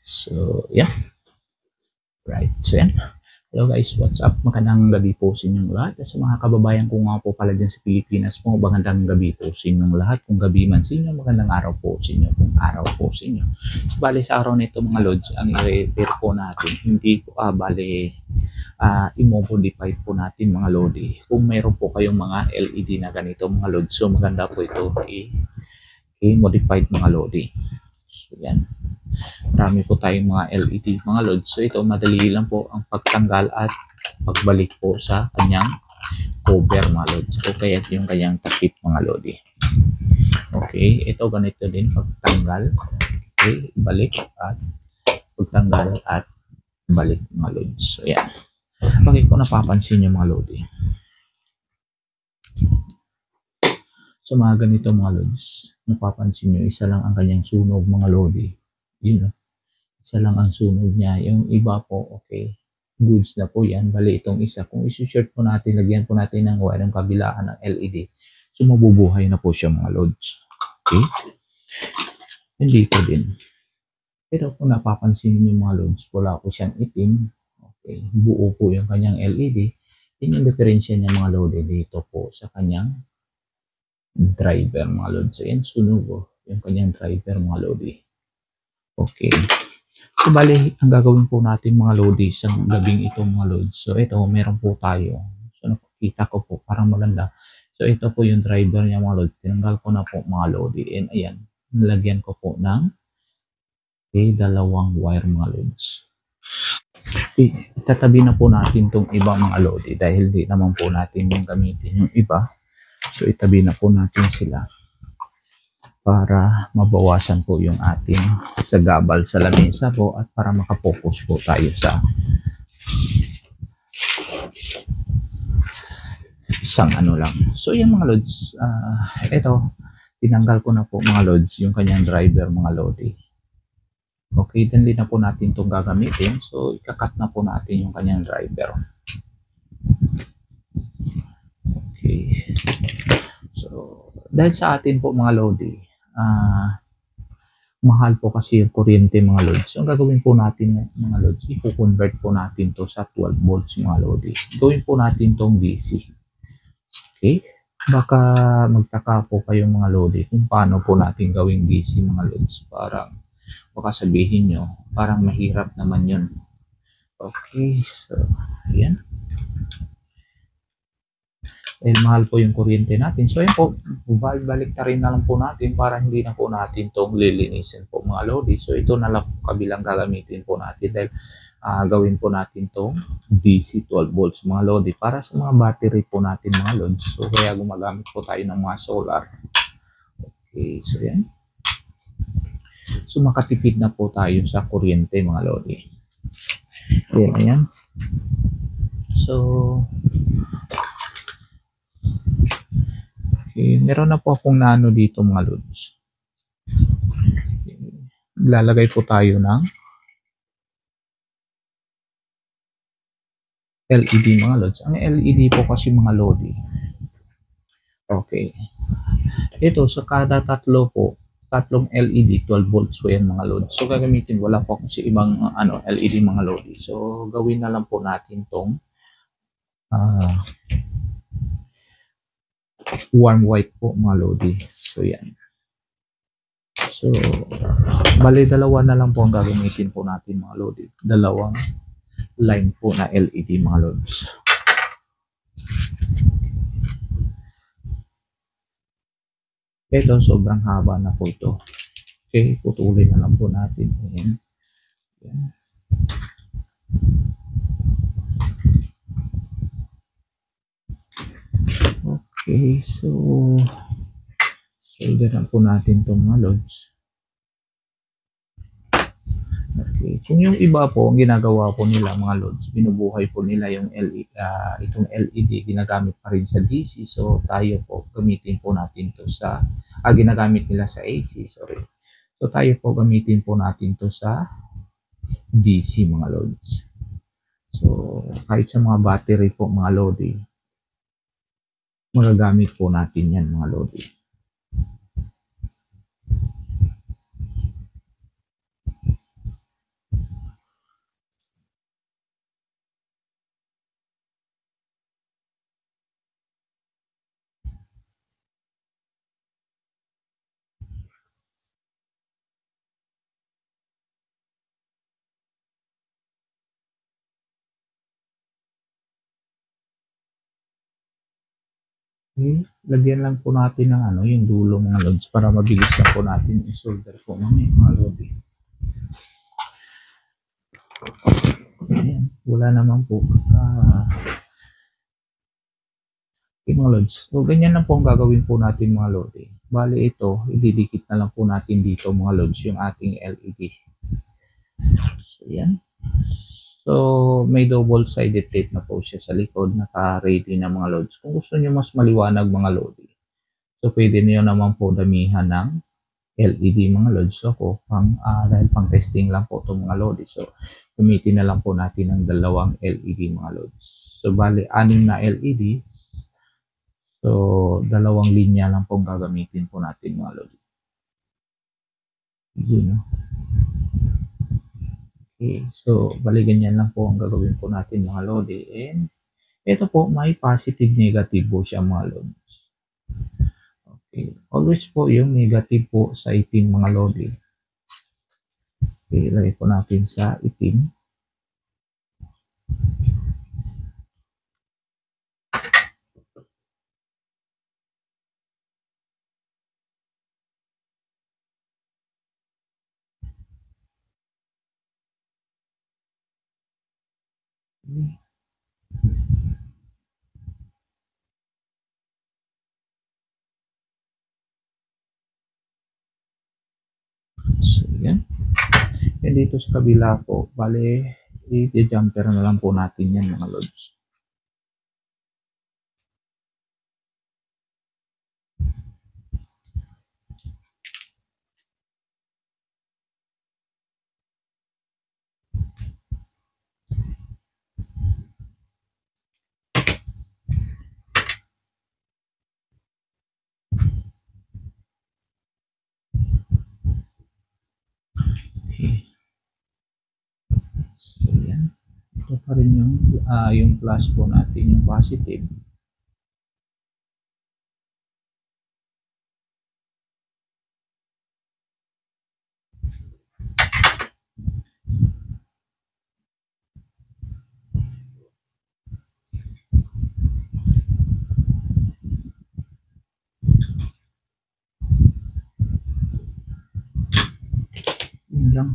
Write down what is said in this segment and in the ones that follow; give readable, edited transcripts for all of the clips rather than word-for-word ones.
So, yeah. Right. So, yan. Hello guys, what's up? Magandang gabi po sa inyong lahat. At sa mga kababayan ko nga po pala dyan sa Pilipinas po, magandang gabi po sa inyong lahat. Kung gabi man sa inyo, magandang araw po sa inyo. Kung araw po sa inyo. So, bali sa araw nito mga lods, ang i-repair po natin, hindi po, i-modify po natin mga lodi. Kung mayroon po kayong mga LED na ganito mga lods, so maganda po ito i-modified mga lodi. So, yan. Marami po tayong mga LED mga lods. So ito madali lang po ang pagtanggal at pagbalik po sa kanyang cover mga lods. O kaya yung kanyang takip mga lodi. Okay, ito ganito din pagtanggal. Okay, balik at pagtanggal at balik mga lods. So yan. Bakit ko napapansin yung mga lodi? So mga ganito mga lods, napapansin nyo, isa lang ang kanyang sunog mga lodi. Yun, isa lang ang sunog niya. Yung iba po, okay, goods na po yan. Bali itong isa, kung isu-short po natin, lagyan po natin ng wire ng kabilaan ng LED, so mabubuhay na po siya mga lods. Okay? Hindi ko din. Pero kung napapansin niyo mga lods, wala po siyang itim. Okay, buo po yung kanyang LED. Yun yung diferensya niya mga lodi dito po sa kanyang driver mga lods. So yan, sunog yung kanyang driver mga lodi. Okay. So, bali, ang gagawin po natin mga lodi sa gabing ito mga lods. So, ito, meron po tayo. So, nakikita ko po, parang maganda. So, ito po yung driver niya mga lods. Tinanggal ko na po mga lodi. And ayan, nilagyan ko po ng dalawang wire mga lods. Itatabi na po natin itong iba mga lodi dahil di naman po natin yung gamitin yung iba. So, itabi na po natin sila para mabawasan po yung ating sagabal sa lamesa po at para makapokus po tayo sa isang ano lang. So yung mga lods, ito, tinanggal ko na po mga lods yung kanyang driver mga lodi. Okay, then na po natin itong gagamitin. So ikakat na po natin yung kanyang driver. Okay. So dahil sa atin po mga lodi, mahal po kasi yung kuryente mga lods. So, ang gagawin po natin mga lods, i-convert po natin to sa 12 volts mga lodi. Gawin po natin tong DC. Okay? Baka magtaka po kayo mga lodi kung paano po natin gawing DC mga lods. Parang baka sabihin nyo, parang mahirap naman yun. Okay, so ayan. Dahil mahal po yung kuryente natin. So, yun po, balik na rin na lang po natin para hindi na po natin itong lilinisin po mga lodi. So, ito na lang po kabilang gagamitin po natin dahil gawin po natin itong DC 12 volts mga lodi para sa mga battery po natin mga lods. So, kaya gumagamit po tayo ng mga solar. Okay, so yan. So, makatipid na po tayo sa kuryente mga lodi. Ayan. So, okay, meron na po akong nano dito mga lods. Lalagay po tayo ng LED mga lods. Ang LED po kasi mga lodi. Okay. Ito sa kada tatlong LED 12 volts po yan mga lods. So gagamitin, wala po kasi ibang LED mga lodi. So gawin na lang po natin tong warm white po mga lodi. So yan. So bali dalawa na lang po ang gagamitin po natin mga lodi. Dalawang line po na LED mga lods. Ito sobrang haba na po ito. Okay, putulin na lang po natin. Ayan. Ayan. Okay, so solder na po natin itong mga lods. Okay, kung yung iba po, ang ginagawa po nila mga lods, binubuhay po nila yung itong LED, ginagamit pa rin sa DC. So tayo po, gamitin po natin to sa, ginagamit nila sa AC, sorry. So tayo po, gamitin po natin to sa DC mga lods. So kahit sa mga battery po mga lodi, magagamit po natin yan mga lodi. Lagyan lang po natin ng ano, yung dulo mga lods para mabilis lang po natin i-solder po mga lodi. Ayan, wala naman po. Okay, mga lods. So, ganyan lang po ang gagawin po natin mga lodi. Bali ito, ididikit na lang po natin dito mga lods yung ating LED. So, yan. So, may double-sided tape na po siya sa likod. Naka-ready na mga loads. Kung gusto niyo mas maliwanag mga lodi, so pwede niyo naman po damihan ng LED mga loads. So, dahil pang testing lang po itong mga lodi. So, gamitin na lang po natin ng dalawang LED mga loads. So, bali, 6 na LED. So, dalawang linya lang po gagamitin po natin mga lodi. Yun, no? Okay, so bali ganyan lang po ang gagawin po natin mga lodi. And ito po, may positive negative po siya mga lodi. Okay, always po yung negative po sa itim mga lodi. Okay, ilagay po natin sa itim. Okay. So, yan. And dito sa kabila po, bali, i-jumper na lang po natin yan mga lods. Okay. So, yan. Ito pa rin yung plus po natin, yung positive. Yun lang.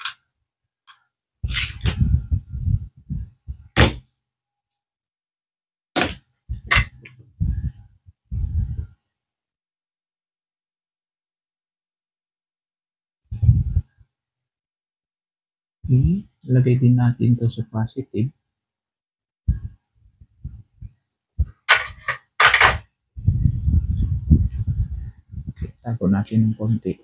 Okay. Lagay din natin to sa positive. Okay. Tago natin ng konti.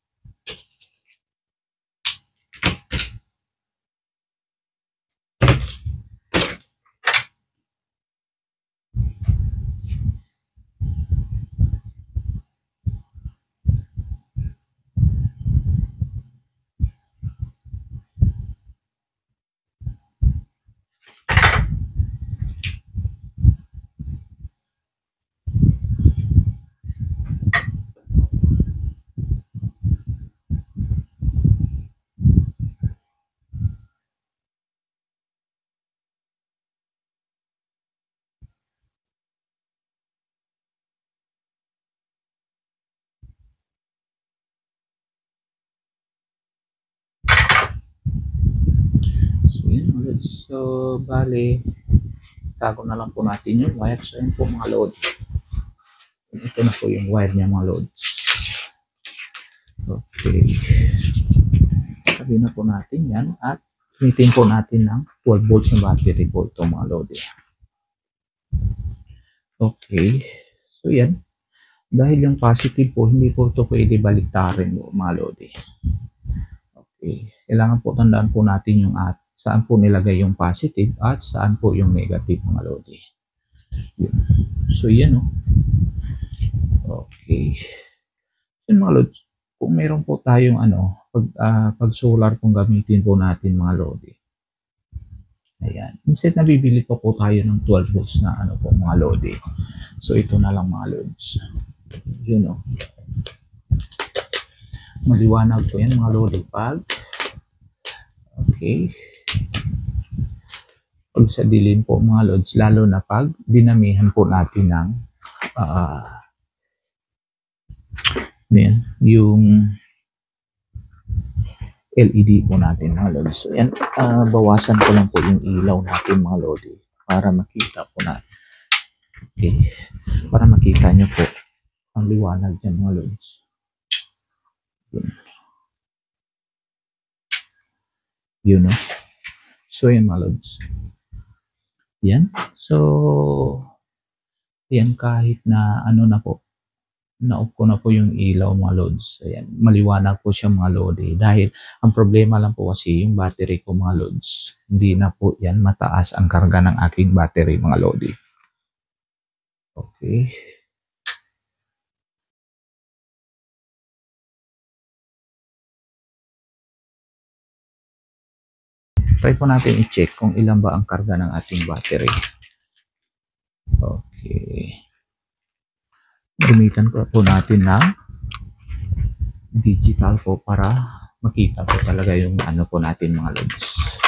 So, yun ulit. So, bali, tago na lang po natin yung wire. So, yun po mga load. Ito na po yung wire niya mga loads. Okay. Sabi na po natin yan at gamitin po natin ng 12 volts na battery po ito mga load. Okay. So, yan. Dahil yung positive po, hindi po ito pwede baliktarin po mga load. Okay. Kailangan po tandaan po natin yung at saan po nilagay yung positive at saan po yung negative mga lodi. So yan o. Okay. So mga lods, kung meron po tayong pag solar kung gamitin po natin mga lodi. Ayan. Instead na bibili po tayo ng 12 volts na po mga lodi. So ito na lang mga lods. Yun o. Maliwanag po yan mga lodi pag okay. Pag sa dilim po mga lods, lalo na pag dinamihan po natin ng yung LED po natin mga lodi. So yan, bawasan ko lang po yung ilaw natin mga lodi para makita po na. Okay. Para makita nyo po ang liwanag dyan mga lodi. Yun, no? So yan mga lodi. Yan. So yan, kahit na ano na po, na-off ko na po yung ilaw mga lods. Ayan, maliwanag po siya mga lodi. Dahil ang problema lang po kasi yung battery ko mga lods. Hindi na po yan mataas ang karga ng aking battery mga lodi. Okay. Try po natin i-check kung ilan ba ang karga ng ating battery. Okay. Gamitan po natin ng digital po para makita po talaga yung ano po natin mga lods.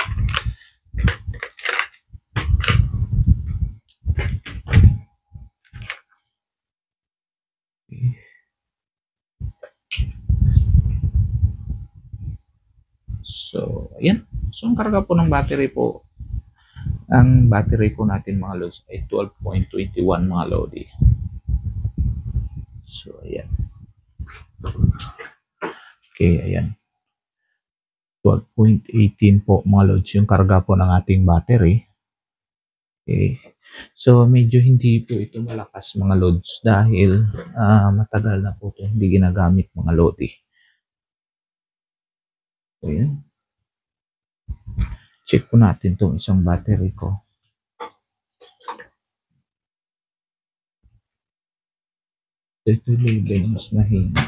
So, ayan. So, ang karga po ng battery po, ang battery po natin mga lods ay 12.21 mga lodi. So, ayan. Okay, ayan. 12.18 po mga lods yung karga po ng ating battery. Okay. So, medyo hindi po ito malakas mga lods dahil matagal na po ito hindi ginagamit mga lodi. So, ayan. Check po natin itong isang battery ko. Ito label mas mahina.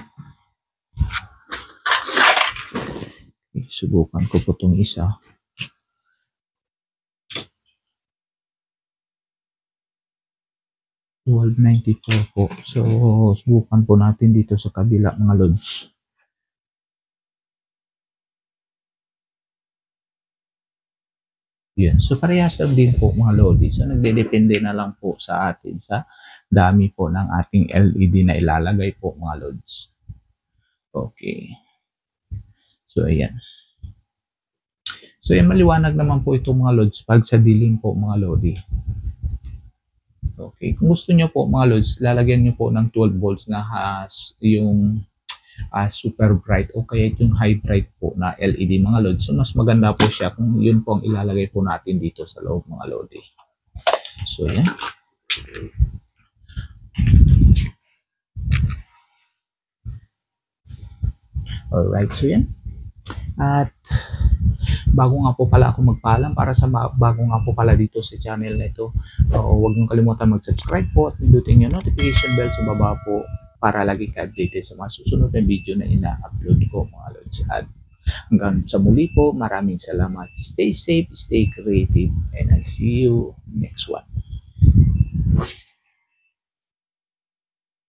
Subukan ko po itong isa. $12.94 po. So, subukan po natin dito sa kabila mga lods. Yun. So, parehas lang din po mga lodi. So, nagdedepende na lang po sa atin sa dami po ng ating LED na ilalagay po mga lods. Okay. So, ayan. So, ayan, maliwanag naman po ito mga lods pag sa dilim po mga lodi. Okay. Kung gusto nyo po mga lods, lalagyan nyo po ng 12 volts na yung super bright o kaya yung high bright po na LED mga lods. So, mas maganda po siya kung yun po ang ilalagay po natin dito sa loob mga lodi. So, yan. Alright, so yan. At bago nga po pala ako magpaalam, para sa bago nga po pala dito sa channel na ito, huwag niyong kalimutan mag-subscribe po at pindutin yung notification bell sa baba po para lagi ka-updated sa mga susunod na video na ina-upload ko mga lods. At hanggang sa muli po, maraming salamat. Stay safe, stay creative, and I'll see you next one.